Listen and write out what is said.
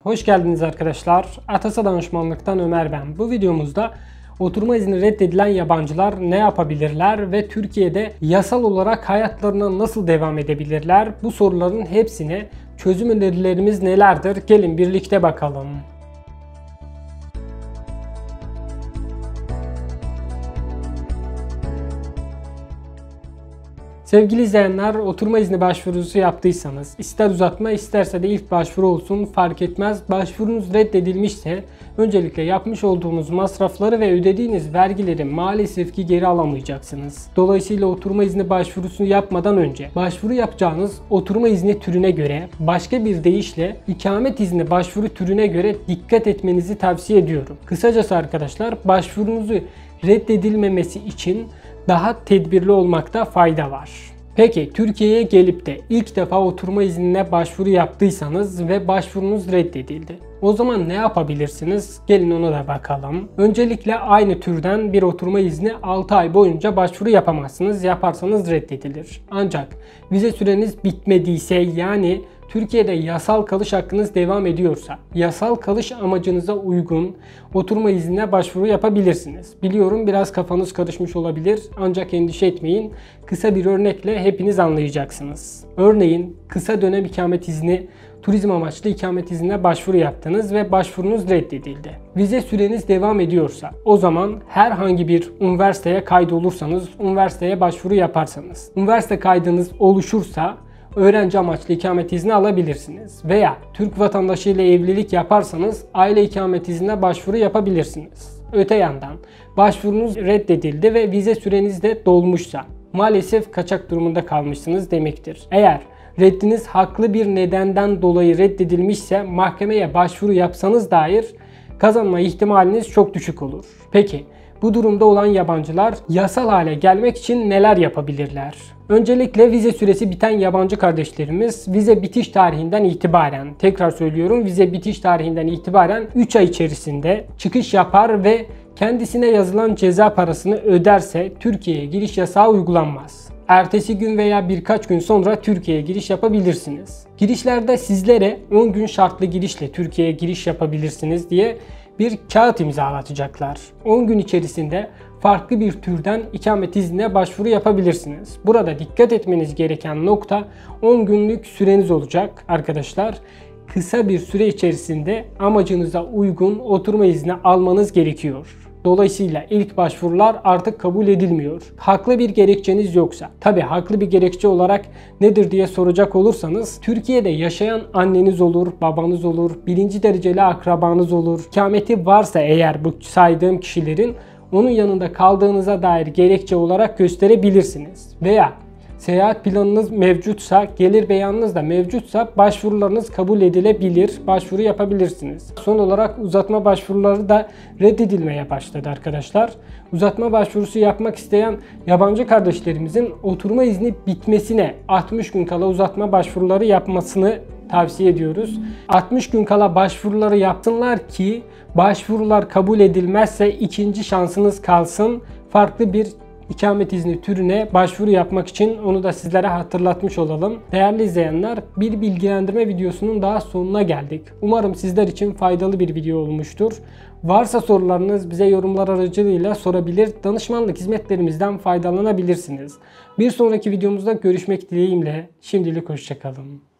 Hoş geldiniz arkadaşlar. Atasa Danışmanlık'tan Ömer ben. Bu videomuzda oturma izni reddedilen yabancılar ne yapabilirler ve Türkiye'de yasal olarak hayatlarına nasıl devam edebilirler? Bu soruların hepsine çözüm önerilerimiz nelerdir? Gelin birlikte bakalım. Sevgili izleyenler, oturma izni başvurusu yaptıysanız, ister uzatma isterse de ilk başvuru olsun fark etmez. Başvurunuz reddedilmişse öncelikle yapmış olduğunuz masrafları ve ödediğiniz vergileri maalesef ki geri alamayacaksınız. Dolayısıyla oturma izni başvurusunu yapmadan önce başvuru yapacağınız oturma izni türüne göre, başka bir deyişle ikamet izni başvuru türüne göre dikkat etmenizi tavsiye ediyorum. Kısacası arkadaşlar, başvurunuzu reddedilmemesi için daha tedbirli olmakta fayda var. Peki Türkiye'ye gelip de ilk defa oturma iznine başvuru yaptıysanız ve başvurunuz reddedildi. O zaman ne yapabilirsiniz? Gelin ona da bakalım. Öncelikle aynı türden bir oturma izni 6 ay boyunca başvuru yapamazsınız. Yaparsanız reddedilir. Ancak vize süreniz bitmediyse, yani Türkiye'de yasal kalış hakkınız devam ediyorsa, yasal kalış amacınıza uygun oturma iznine başvuru yapabilirsiniz. Biliyorum biraz kafanız karışmış olabilir ancak endişe etmeyin. Kısa bir örnekle hepiniz anlayacaksınız. Örneğin kısa dönem ikamet izni, turizm amaçlı ikamet iznine başvuru yaptınız ve başvurunuz reddedildi. Vize süreniz devam ediyorsa, o zaman herhangi bir üniversiteye kaydolursanız, üniversiteye başvuru yaparsanız, üniversite kaydınız oluşursa öğrenci amaçlı ikamet izni alabilirsiniz. Veya Türk vatandaşı ile evlilik yaparsanız aile ikamet iznine başvuru yapabilirsiniz. Öte yandan başvurunuz reddedildi ve vize süreniz de dolmuşsa maalesef kaçak durumunda kalmışsınız demektir. Eğer reddiniz haklı bir nedenden dolayı reddedilmişse mahkemeye başvuru yapsanız dahi kazanma ihtimaliniz çok düşük olur. Peki bu durumda olan yabancılar yasal hale gelmek için neler yapabilirler? Öncelikle vize süresi biten yabancı kardeşlerimiz vize bitiş tarihinden itibaren, tekrar söylüyorum, vize bitiş tarihinden itibaren 3 ay içerisinde çıkış yapar ve kendisine yazılan ceza parasını öderse Türkiye'ye giriş yasağı uygulanmaz. Ertesi gün veya birkaç gün sonra Türkiye'ye giriş yapabilirsiniz. Girişlerde sizlere 10 gün şartlı girişle Türkiye'ye giriş yapabilirsiniz diye bir kağıt imzalatacaklar. 10 gün içerisinde farklı bir türden ikamet iznine başvuru yapabilirsiniz. Burada dikkat etmeniz gereken nokta 10 günlük süreniz olacak arkadaşlar. Kısa bir süre içerisinde amacınıza uygun oturma izni almanız gerekiyor. Dolayısıyla ilk başvurular artık kabul edilmiyor. Haklı bir gerekçeniz yoksa, tabi haklı bir gerekçe olarak nedir diye soracak olursanız, Türkiye'de yaşayan anneniz olur, babanız olur, birinci dereceli akrabanız olur. İkameti varsa eğer bu saydığım kişilerin, onun yanında kaldığınıza dair gerekçe olarak gösterebilirsiniz. Veya seyahat planınız mevcutsa, gelir beyanınız da mevcutsa başvurularınız kabul edilebilir, başvuru yapabilirsiniz. Son olarak uzatma başvuruları da reddedilmeye başladı arkadaşlar. Uzatma başvurusu yapmak isteyen yabancı kardeşlerimizin oturma izni bitmesine 60 gün kala uzatma başvuruları yapmasını tavsiye ediyoruz. 60 gün kala başvuruları yapsınlar ki başvurular kabul edilmezse ikinci şansınız kalsın. Farklı bir ikamet izni türüne başvuru yapmak için onu da sizlere hatırlatmış olalım. Değerli izleyenler, bir bilgilendirme videosunun daha sonuna geldik. Umarım sizler için faydalı bir video olmuştur. Varsa sorularınız bize yorumlar aracılığıyla sorabilir, danışmanlık hizmetlerimizden faydalanabilirsiniz. Bir sonraki videomuzda görüşmek dileğiyle, şimdilik hoşça kalın.